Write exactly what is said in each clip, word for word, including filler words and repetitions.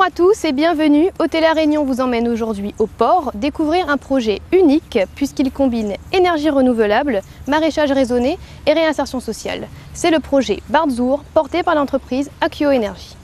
Bonjour à tous et bienvenue. Hôtel La Réunion vous emmène aujourd'hui au port découvrir un projet unique puisqu'il combine énergie renouvelable, maraîchage raisonné et réinsertion sociale. C'est le projet Barzour porté par l'entreprise Akio Energy.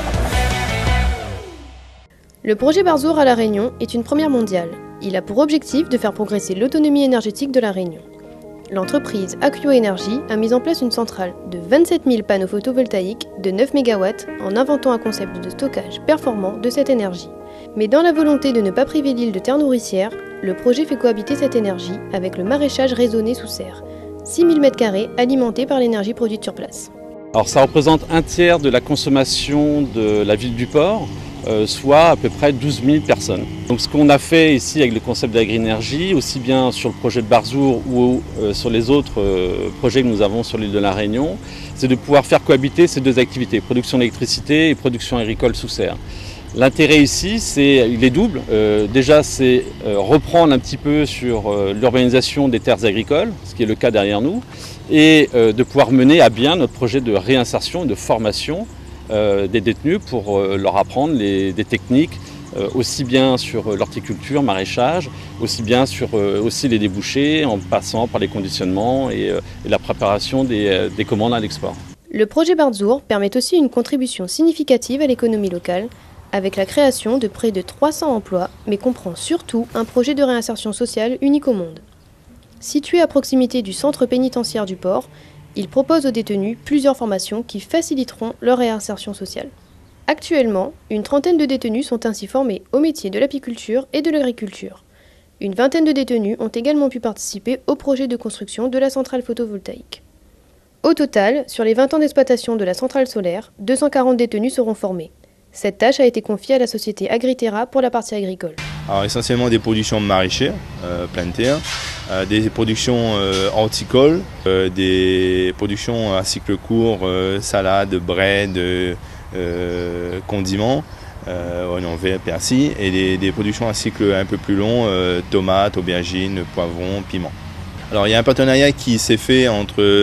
Le projet Barzour à La Réunion est une première mondiale. Il a pour objectif de faire progresser l'autonomie énergétique de La Réunion. L'entreprise Akio Energy a mis en place une centrale de vingt-sept mille panneaux photovoltaïques de neuf mégawatts en inventant un concept de stockage performant de cette énergie. Mais dans la volonté de ne pas priver l'île de terre nourricière, le projet fait cohabiter cette énergie avec le maraîchage raisonné sous serre, six mille mètres carrés alimentés par l'énergie produite sur place. Alors ça représente un tiers de la consommation de la ville du port, euh, soit à peu près douze mille personnes. Donc ce qu'on a fait ici avec le concept d'agri-énergie, aussi bien sur le projet de Barzour ou euh, sur les autres euh, projets que nous avons sur l'île de la Réunion, c'est de pouvoir faire cohabiter ces deux activités, production d'électricité et production agricole sous serre. L'intérêt ici, c'est, il est double. Euh, déjà, c'est euh, reprendre un petit peu sur euh, l'urbanisation des terres agricoles, ce qui est le cas derrière nous, et euh, de pouvoir mener à bien notre projet de réinsertion et de formation euh, des détenus pour euh, leur apprendre les, des techniques euh, aussi bien sur l'horticulture, maraîchage, aussi bien sur euh, aussi les débouchés, en passant par les conditionnements et, euh, et la préparation des, euh, des commandes à l'export. Le projet Barzour permet aussi une contribution significative à l'économie locale, avec la création de près de trois cents emplois, mais comprend surtout un projet de réinsertion sociale unique au monde. Situé à proximité du centre pénitentiaire du port, il propose aux détenus plusieurs formations qui faciliteront leur réinsertion sociale. Actuellement, une trentaine de détenus sont ainsi formés aux métiers de l'apiculture et de l'agriculture. Une vingtaine de détenus ont également pu participer au projet de construction de la centrale photovoltaïque. Au total, sur les vingt ans d'exploitation de la centrale solaire, deux cent quarante détenus seront formés. Cette tâche a été confiée à la société Agriterra pour la partie agricole. Alors essentiellement des productions maraîchères, euh, pleine terre, euh, des productions euh, horticoles, euh, des productions à cycle court, euh, salade, bread, euh, condiments, euh, oignons verts, persil, et des, des productions à cycle un peu plus long, euh, tomates, aubergines, poivrons, piments. Alors il y a un partenariat qui s'est fait entre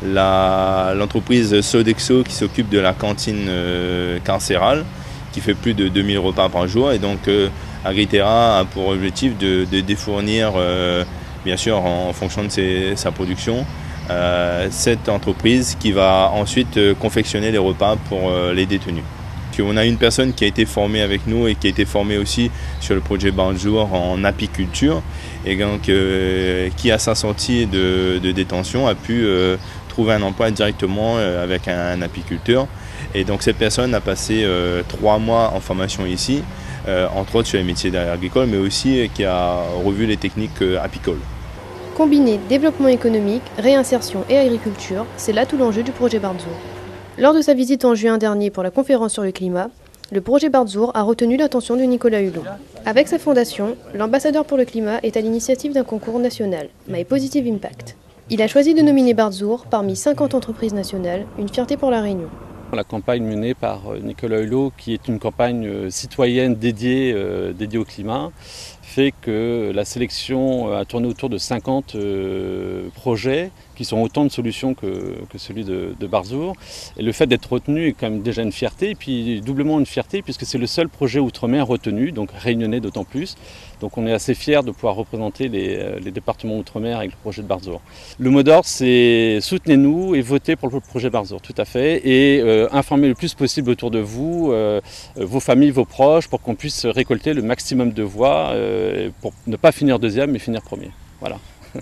l'entreprise Sodexo qui s'occupe de la cantine euh, carcérale, qui fait plus de deux mille repas par jour, et donc euh, Agriterra a pour objectif de, de défournir, euh, bien sûr en fonction de ses, sa production, euh, cette entreprise qui va ensuite euh, confectionner les repas pour euh, les détenus. On a une personne qui a été formée avec nous et qui a été formée aussi sur le projet Barzour en apiculture, et donc euh, qui à sa sortie de, de détention a pu euh, trouver un emploi directement euh, avec un, un apiculteur. Et donc cette personne a passé euh, trois mois en formation ici, euh, entre autres sur les métiers agricoles, mais aussi euh, qui a revu les techniques euh, apicoles. Combiner développement économique, réinsertion et agriculture, c'est là tout l'enjeu du projet Barzour. Lors de sa visite en juin dernier pour la conférence sur le climat, le projet Barzour a retenu l'attention de Nicolas Hulot. Avec sa fondation, l'ambassadeur pour le climat est à l'initiative d'un concours national, My Positive Impact. Il a choisi de nominer Barzour parmi cinquante entreprises nationales, une fierté pour La Réunion. La campagne menée par Nicolas Hulot, qui est une campagne citoyenne dédiée, euh, dédiée au climat, fait que la sélection a tourné autour de cinquante euh, projets qui sont autant de solutions que, que celui de, de Barzour. Et le fait d'être retenu est quand même déjà une fierté, et puis doublement une fierté puisque c'est le seul projet outre-mer retenu, donc réunionnais d'autant plus. Donc on est assez fiers de pouvoir représenter les, les départements outre-mer avec le projet de Barzour. Le mot d'ordre, c'est soutenez-nous et votez pour le projet Barzour, tout à fait, et euh, informez le plus possible autour de vous, euh, vos familles, vos proches, pour qu'on puisse récolter le maximum de voix, euh, pour ne pas finir deuxième mais finir premier. Voilà.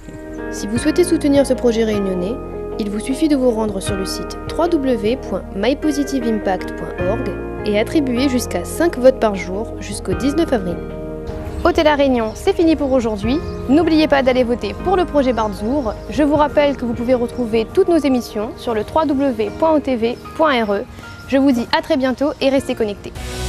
Si vous souhaitez soutenir ce projet réunionnais, il vous suffit de vous rendre sur le site w w w point my positive impact point org et attribuer jusqu'à cinq votes par jour jusqu'au dix-neuf avril. Hôtel La Réunion, c'est fini pour aujourd'hui. N'oubliez pas d'aller voter pour le projet Barzour. Je vous rappelle que vous pouvez retrouver toutes nos émissions sur le w w w point o t v point r e. Je vous dis à très bientôt et restez connectés.